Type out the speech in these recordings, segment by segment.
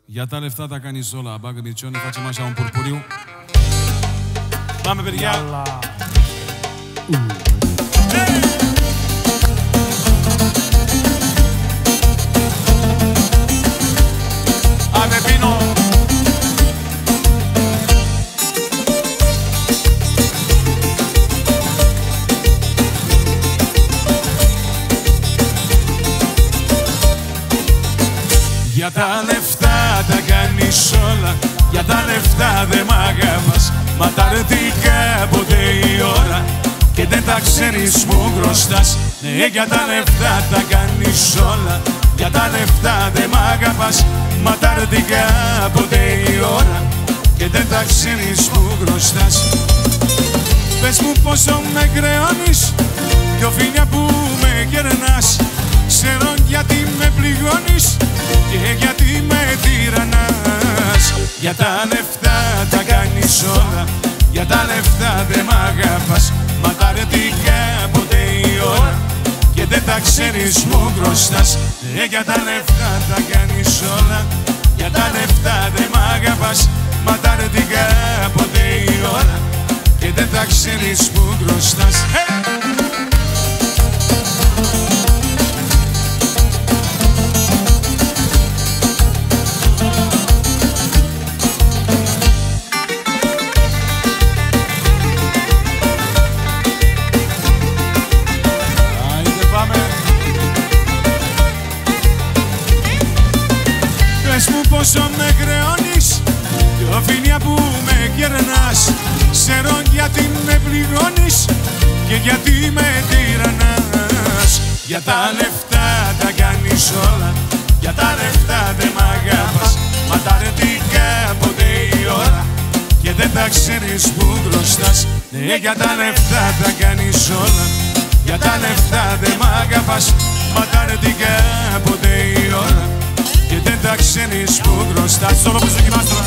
Για τα λεφτά τα κάνεις όλα. Μπάγκο Μιτσιόνι, facem așa un purpuriu. Πάμε, παιδιά. Ame vino. Για τα λεφτά τα κάνεις όλα, για τα λεφτά δε μ' αγαπάς. Μα τα αρνητικά ποτέ η ώρα και δεν τα ξέρεις μου χρωστάς. Ναι, για τα λεφτά τα κάνεις όλα, για τα λεφτά δε μ' αγαπάς. Μα τα αρνητικά ποτέ η ώρα και δεν τα ξέρεις μου χρωστάς. Πες μου πόσο με κρεώνεις κι οφείλια που με γερνάς. Ξέρω γιατί με πληγώνεις και γιατί με τυραννάς. Για τα λεφτά τα κάνεις όλα, για τα λεφτά δε μ' αγαπάς. Μα τα αρνητικά ποτέ η ώρα και δεν τα ξέρεις μου χρωστάς. Για τα λεφτά τα κάνεις όλα, για τα λεφτά δε μ' αγαπάς. Μα τα αρνητικά ποτέ η ώρα και δεν τα ξέρεις μου χρωστάς. Πες μου πόσο με χρεώνεις κι οφείλια που με κερνάς. Ξέρω γιατί με πληγώνεις και γιατί με τυραννάς. Για τα λεφτά τα κάνεις όλα, για τα λεφτά δεν μ' αγαπάς. Μα τα αρνητικά ποτέ η ώρα και δεν τα ξέρεις που χρωστάς. Ναι, για τα λεφτά τα κάνεις όλα, για τα λεφτά δεν μ' αγαπάς. Μα τα αρνητικά ποτέ η ώρα και δεν τα ξέρεις που χρωστάς. Όλο που δοκιμάς τώρα.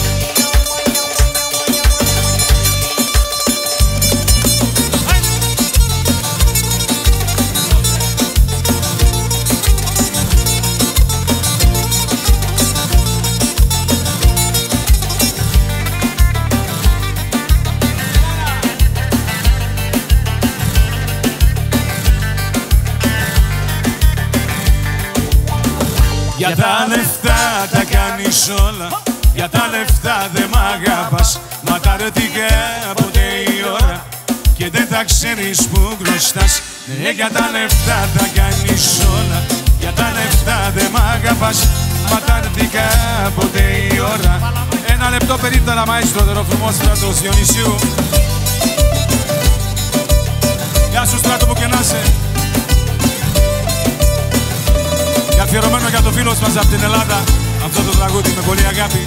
Για τα λεφτά τα κάνεις όλα, για τα λεφτά δε μ' αγαπάς. Μα τα αρνητικά ποτέ η ώρα και δεν τα ξέρεις που χρωστάς. Ναι, για τα λεφτά τα κάνεις όλα, για τα λεφτά δε μ' αγαπάς. Μα τα αρνητικά ποτέ η ώρα. Ένα λεπτό περίπτωνα maestro de los frumos stratos Διονυσίου. Γεια σου Στράτο που και να είσαι. Και αφιερωμένο για το φίλο μας από την Ελλάδα, αυτό το τραγούδι με πολύ αγάπη.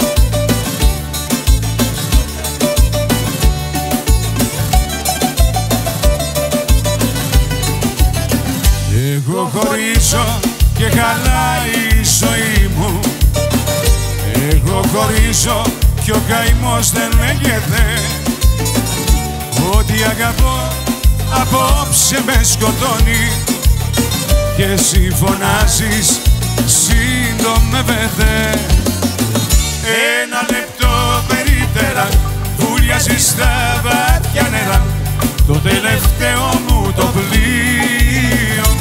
Εγώ χωρίζω και χαλάει η ζωή μου. Εγώ χωρίζω κι ο καημός δεν λέγεται. Ό,τι αγαπώ απόψε με σκοτώνει. Και εσύ φωνάζεις συντομεύεται. Ένα λεπτό περίπτερα βουλιάζεις στα βάθια νερά. Το τελευταίο μου το πλοίο.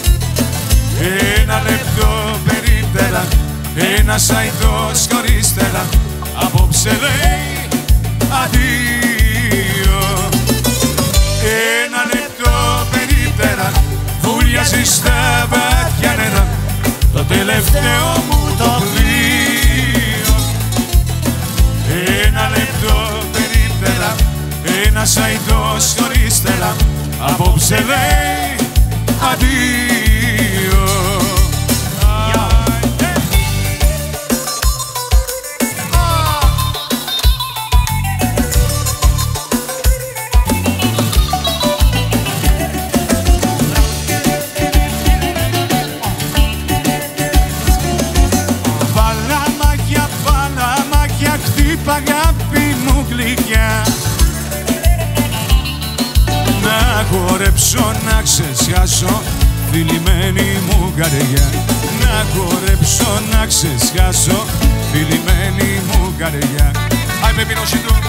Ένα λεπτό περίπτερα ένας αηδός χωρίς τέρα. Απόψε λέει αντίο. Ένα λεπτό περίπτερα βουλιάζεις στα βάθια νερά. Το τελευταίο μου το πλοίο. Ένα λεπτό περίπτερα ένας αηδός χωρίς τέρα. Απόψε λέει αντίο. Αγάπη μου γλυκιά, να χορέψω να ξεσχάσω θλιμμένη μου καρδιά. Να χορέψω να ξεσχάσω φιλημένη μου καρδιά. Άι πεπινώσι του.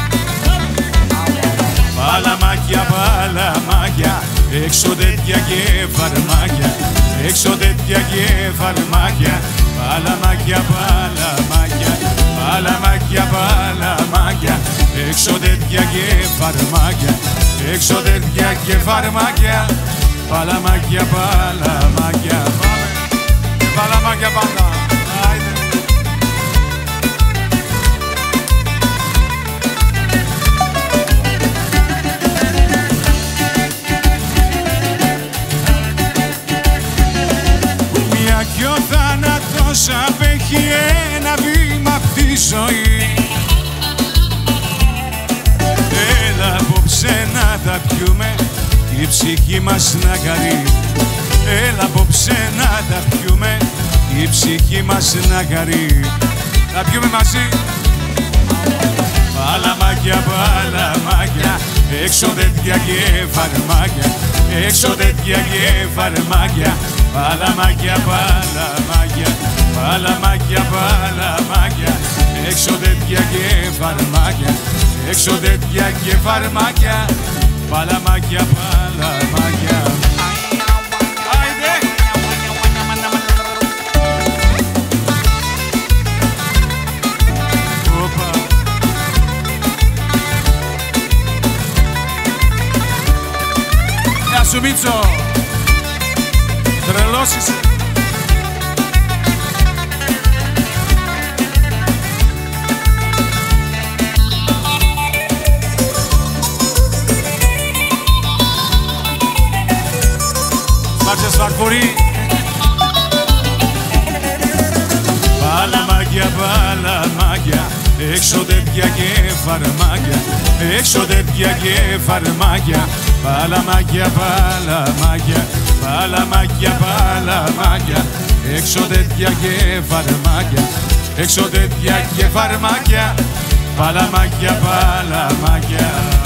Παλαμάκια, παλαμάκια, έξω τέτοια και φαρμάκια, έξω τέτοια και φαρμάκια. Παλαμάκια, παλαμάκια, παλαμάκια, παλαμάκια, έξω τέτοια και φαρμάκια, έξω τέτοια και φαρμάκια. Παλαμάκια, παλαμάκια, παλαμάκια πάντα. Κι ο θάνατος απέχει ένα βήμα απ' τη ζωή. Έλα απόψε να τα πιούμε η ψυχή μας να χαρεί. Έλα απόψε να τα πιούμε η ψυχή μας να χαρεί. Θα πιούμε μαζί. Παλαμάκια, παλαμάκια, έξω τέτοια και φαρμάκια, έξω τέτοια και φαρμάκια. Παλαμάκια, παλαμάκια, παλαμάκια, παλαμάκια, έξω τέτοια και φαρμάκια, έξω τέτοια και φαρμάκια. Παλαμάκια, παλαμάκια. Γεια σου Μίτσο, τρελός είσαι. Μάτια σφαρφουρή. Παλαμάκια, παλαμάκια, έξω τέτοια και φαρμάκια, έξω τέτοια και φαρμάκια. Παλαμάκια, παλαμάκια, παλαμάκια, παλαμάκια, έξω τέτοια και φαρμάκια, έξω τέτοια και φαρμάκια. Παλαμάκια, παλαμάκια.